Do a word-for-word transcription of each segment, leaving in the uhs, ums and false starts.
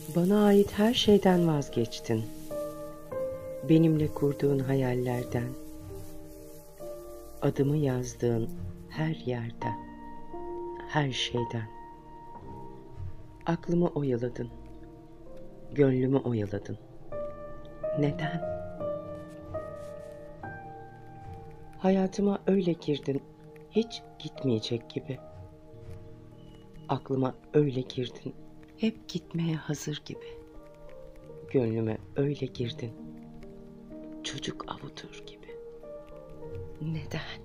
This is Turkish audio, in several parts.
Bana ait her şeyden vazgeçtin. Benimle kurduğun hayallerden, adımı yazdığın her yerden, her şeyden. Aklımı oyaladın, gönlümü oyaladın. Neden? Hayatıma öyle girdin, hiç gitmeyecek gibi. Aklıma öyle girdin, hep gitmeye hazır gibi. Gönlüme öyle girdin, çocuk avutur gibi. Neden?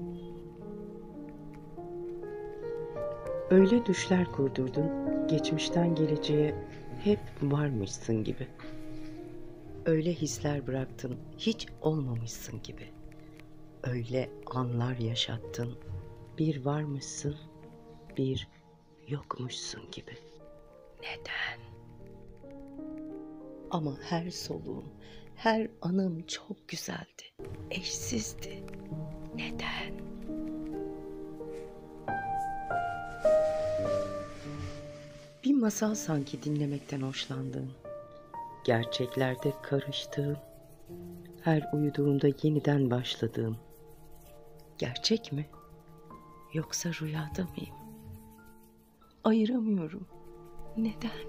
Öyle düşler kurdurdun, geçmişten geleceğe hep varmışsın gibi. Öyle hisler bıraktın, hiç olmamışsın gibi. Öyle anlar yaşattın, bir varmışsın, bir yokmuşsun gibi. Neden? Ama her soluğum, her anım çok güzeldi, eşsizdi. Neden? Bir masal sanki dinlemekten hoşlandığım, gerçeklerde karıştığım, her uyuduğumda yeniden başladığım. Gerçek mi? Yoksa rüyada mıyım? Ayıramıyorum. Neden?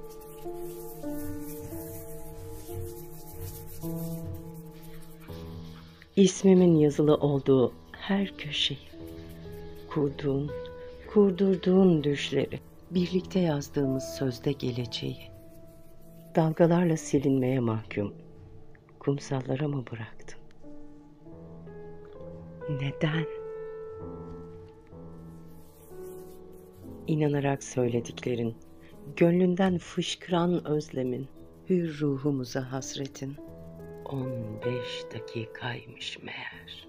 İsmimin yazılı olduğu her köşeyi, kurduğun, kurdurduğun düşleri, birlikte yazdığımız sözde geleceği, dalgalarla silinmeye mahkum, kumsallara mı bıraktın? Neden? İnanarak söylediklerin, gönlünden fışkıran özlemin, hür ruhumuza hasretin, on beş dakikaymış meğer.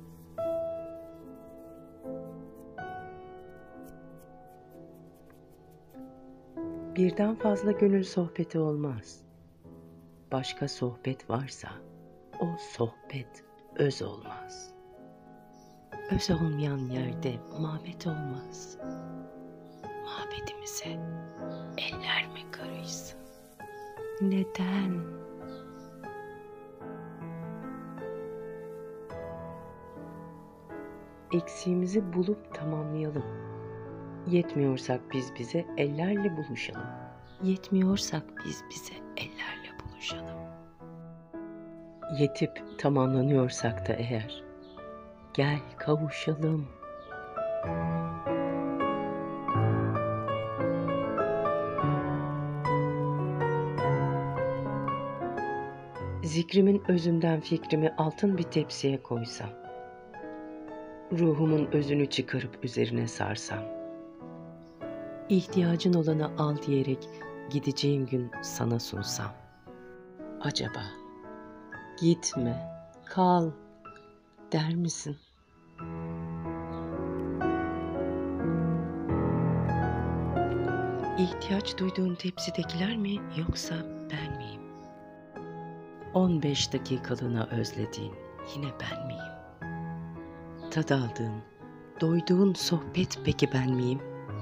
Birden fazla gönül sohbeti olmaz. Başka sohbet varsa o sohbet öz olmaz. Öz olmayan yerde mabet olmaz. Mabedimize eller mi karışsın? Neden? Eksiğimizi bulup tamamlayalım. Yetmiyorsak biz bize ellerle buluşalım. Yetmiyorsak biz bize ellerle buluşalım. Yetip tamamlanıyorsak da eğer, gel kavuşalım. Zikrimin özünden fikrimi altın bir tepsiye koysam, ruhumun özünü çıkarıp üzerine sarsam, ihtiyacın olanı al diyerek gideceğim gün sana sunsam, acaba gitme, kal der misin? İhtiyaç duyduğun tepsidekiler mi yoksa ben miyim? on beş dakikalığına özlediğin yine ben miyim? Tad aldığın, doyduğun sohbet peki ben miyim?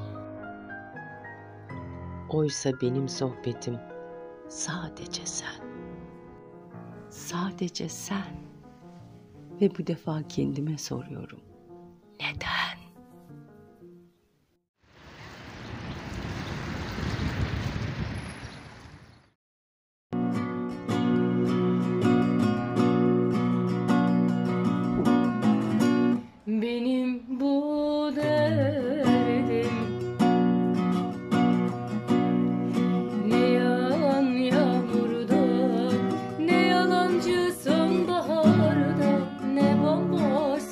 Oysa benim sohbetim sadece sen. Sadece sen. Ve bu defa kendime soruyorum. Neden? Benim bu derdim ne yağan yağmurda, ne yalancı sonbaharda, ne bomboş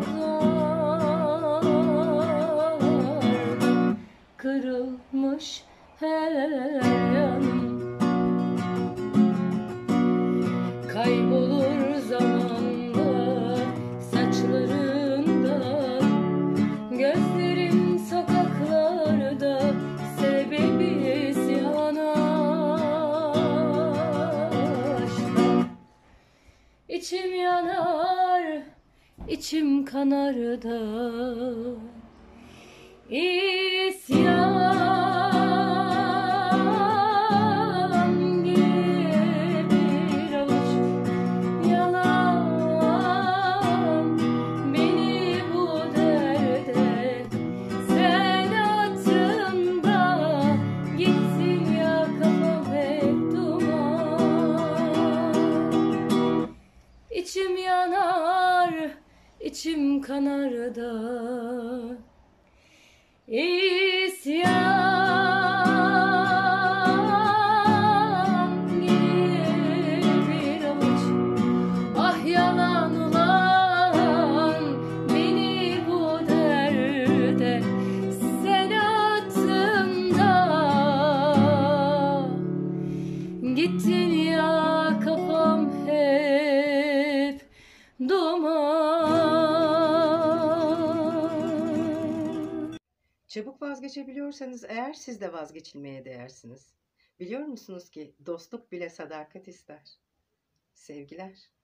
sokaklarda, kırılmış her yanım, kaybolur zamanda saçlarından, gözlerim sokaklarda, sebebi isyan aşkta. İçim yanar, içim kanar da isyan İsyan gibi bir avuç. Ah yalan ulan beni bu derde sen attın da gittin ya, kafam hep duman. Çabuk vazgeçebiliyorsanız eğer siz de vazgeçilmeye değersiniz. Biliyor musunuz ki dostluk bile sadakat ister. Sevgiler.